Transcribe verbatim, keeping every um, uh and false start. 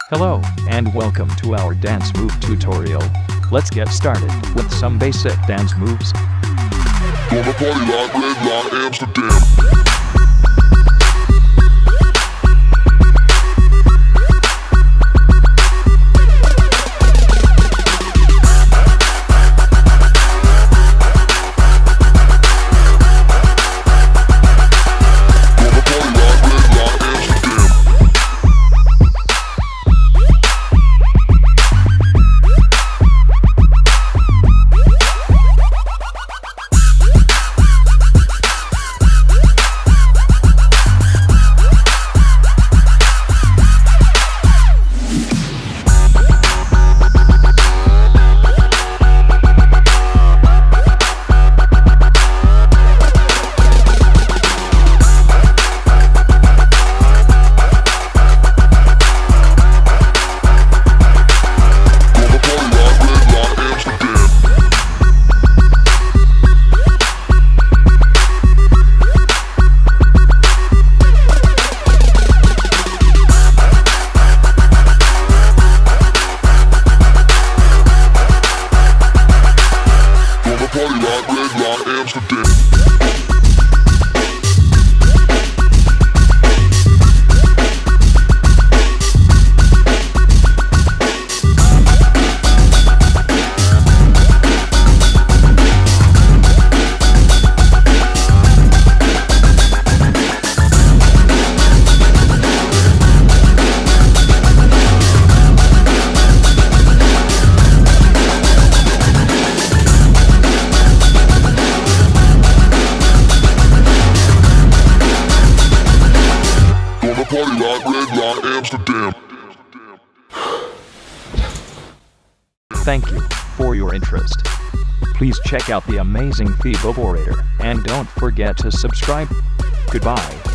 Hello, and welcome to our dance move tutorial. Let's get started with some basic dance moves. Gonna party like Red Light Amsterdam. Party like Red Light Amsterdam. Thank you for your interest. Please check out the amazing TheBoborator and don't forget to subscribe. Goodbye.